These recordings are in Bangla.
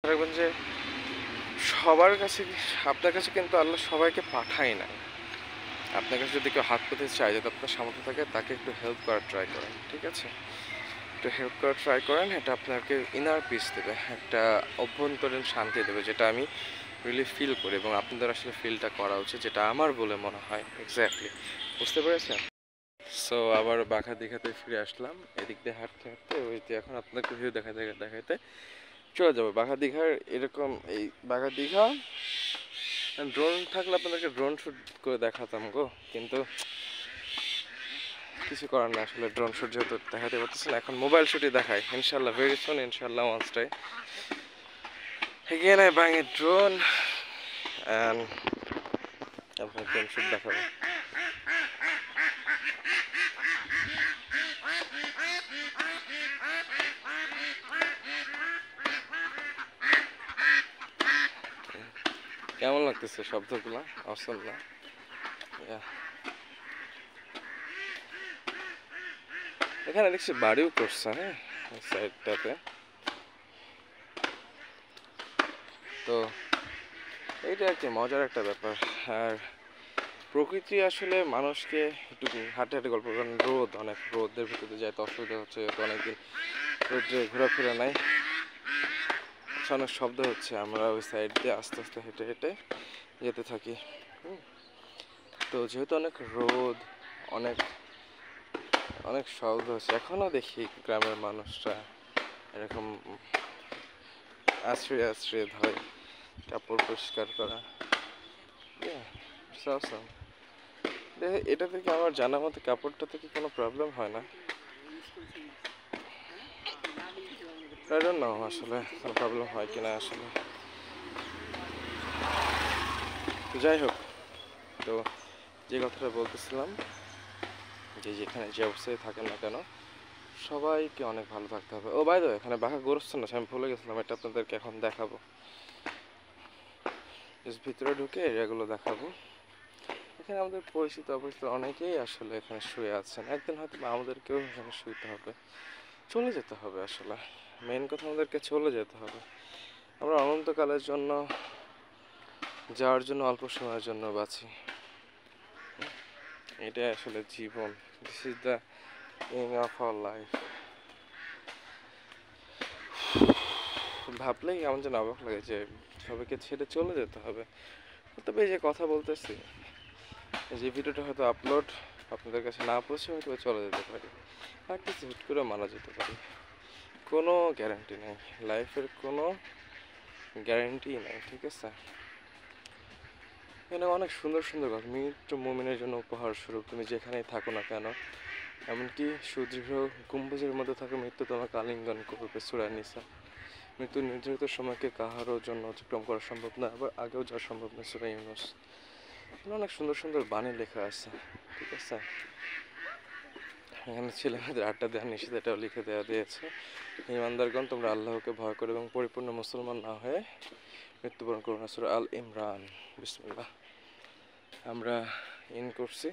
রাখবেন যে সবার কাছে আপনার কাছে কিন্তু আল্লাহ সবাইকে পাঠায় না। আপনার কাছে যদি কেউ হাত পেতে চায়, যদি আপনার সামর্থ্য থাকে, তাকে একটু হেল্প করার ট্রাই করেন, ঠিক আছে? একটু হেল্প করার ট্রাই করেন, এটা আপনাকে ইনার পিস দেবে, একটা অভ্যন্তরীণ শান্তি দেবে, যেটা আমি রিয়েলি ফিল করি এবং আপনাদের আসলে ফিলটা করা উচিত, যেটা আমার বলে মনে হয়। এক্স্যাক্টলি, বুঝতে পেরেছেন? সো আবার বাঘা দীঘাতে ফিরে আসলাম, এদিক দিয়ে হাঁটতে হাঁটতে ওই যে এখন আপনাকে ভিউ দেখাতে দেখাতে চলে যাবো বাঘা দীঘার। এরকম এই বাঘা দীঘা ড্রোন থাকলে আপনাদেরকে ড্রোন শ্যুট করে দেখাতাম গো, কিন্তু কিছু করার না, আসলে ড্রোন শ্যুট যেহেতু দেখাতে পারতেছি না, এখন মোবাইল শ্যুটই দেখাই ইনশাল্লাহ, ভেরি সুন, ইনশাল্লাহ once time again I buying a drone and আপনার ড্রোন শ্যুট দেখাবো। কেমন লাগতেছে শব্দগুলো? অসম না? এখানে দেখছি বাড়িও করছে, হ্যাঁ, সাইডটাতে। তো এইটা আর কি মজার একটা ব্যাপার। আর প্রকৃতি আসলে মানুষকে একটু হাঁটে হাঁটে গল্প করেন, অনেক রোদের ভিতরে যায় তো অসুবিধা হচ্ছে, তো অনেকদিন রোদে ঘোরাফেরা নাই, অনেক শব্দ হচ্ছে, আমরা ওই সাইড দিয়ে আস্তে আস্তে হেঁটে হেঁটে যেতে থাকি। তো যেহেতু অনেক রোদ, অনেক অনেক শব্দ হচ্ছে, এখনও দেখি গ্রামের মানুষরা এরকম আশ্রয় আশ্রয় ধরে কাপড় পরিষ্কার করা। এটা থেকে আমার জানা মতে কাপড়টা থেকে কোনো প্রবলেম হয় না, I don't know আসলে কোনো প্রবলেম হয় কিনা আসলে। যাই হোক, তো যে কথাটা বলতেছিলাম, যে যেখানে যে অবস্থায় থাকেন না কেন সবাইকে অনেক ভালো থাকতে হবে। ও বাই দ্য ওয়ে, এখানে বাঘা গোরস্থান আছে, আমি ভুলে গেছিলাম, এটা আপনাদেরকে এখন দেখাবো, ভিতরে ঢুকে এরিয়াগুলো দেখাবো। এখানে আমাদের পরিচিত অপরিচিত অনেকেই আসলে এখানে শুয়ে আছেন, একদিন হয়তো আমাদেরকেও এখানে শুইতে হবে, চলে যেতে হবে। আসলে মেন কথা, আমাদেরকে চলে যেতে হবে। আমরা অনন্তকালের জন্য, যাওয়ার জন্য অল্প সময়ের জন্য বাঁচি, এটাই আসলে জীবন। This is the end of our life. ভাবলেই কেমন যেন অবাক লাগে যে সবাইকে ছেড়ে চলে যেতে হবে। তবে এই যে কথা বলতেছি, যে ভিডিওটা হয়তো আপলোড আপনাদের কাছে না পৌঁছে হয়তো চলে যেতে পারি, আর কিছু হুট করে মারা যেতে পারি, কোনো গ্যারান্টি নেই, লাইফের কোনো গ্যারান্টি নেই, ঠিক আছে? এখানে অনেক সুন্দর সুন্দর কথা, মৃত্যু মুমিনের জন্য উপহার স্বরূপ, তুমি যেখানেই থাকো না কেন, এমনকি সুদৃঢ় গম্বুজের মধ্যে থাকা মৃত্যু তোমাকে আলিঙ্গন করবে, সূরা নিসা। মৃত্যু নির্ধারিত সময়কে কাহারও জন্য অতিক্রম করা সম্ভব না, আবার আগেও যাওয়া সম্ভব না, সূরা ইউনূস। এখানে অনেক সুন্দর সুন্দর বাণী লেখা আছে, ঠিক আছে? এখানে ছেলেমেয়েদের আড্ডা দেওয়ার নিষেধ, এটাও লিখে দেওয়া দিয়েছে। ইমানদারগণ, তোমরা আল্লাহকে ভয় করো এবং পরিপূর্ণ মুসলমান না হয়ে মৃত্যুবরণ করো না, সূরা আল ইমরান। বিসমিল্লাহ, আমরা ইন করছি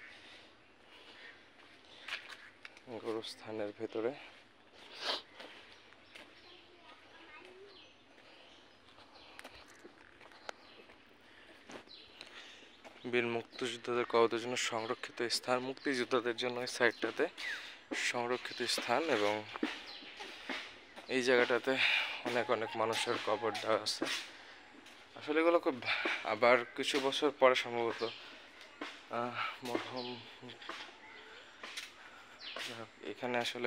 গোরস্থানের ভেতরে। বীর মুক্তিযোদ্ধাদের কবরের জন্য সংরক্ষিত স্থান, মুক্তিযোদ্ধাদের জন্য এই সাইডটাতে সংরক্ষিত স্থান, এবং এই জায়গাটাতে অনেক অনেক মানুষের কবর দেওয়া আছে। আসলে এগুলো খুব, আবার কিছু বছর পরে সম্ভবত মরহুম, এখানে আসলে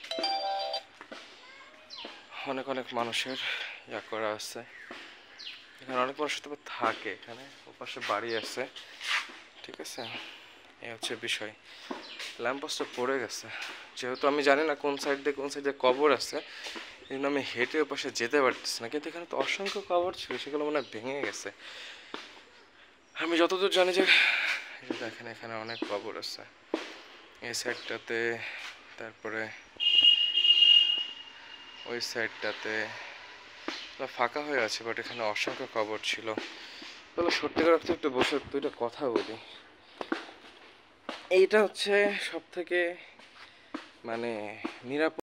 অনেক অনেক মানুষের ইয়া করা আছে, এখানে অনেক মানুষ তো থাকে, এখানে ওপাশে বাড়ি আছে, ঠিক আছে? এই হচ্ছে বিষয়। ল্যাম্পপোস্টটা পড়ে গেছে, যেহেতু আমি জানি না কোন সাইডে কবর আছে, এই জন্য আমি হেঁটে ওপাশে যেতে পারতেছি না, কিন্তু এখানে তো অসংখ্য কবর ছিল, সেগুলো মনে হয় ভেঙে গেছে। আমি যতদূর জানি যে দেখেন এখানে অনেক কবর আছে এই সাইডটাতে, তারপরে ওই সাইডটাতে ফাঁকা হয়ে আছে, বাট এখানে অসংখ্য কবর ছিল। তাহলে সত্যিকার অর্থে একটু বসে দুইটা কথা বলি। এইটা হচ্ছে সব থেকে মানে নিরাপদ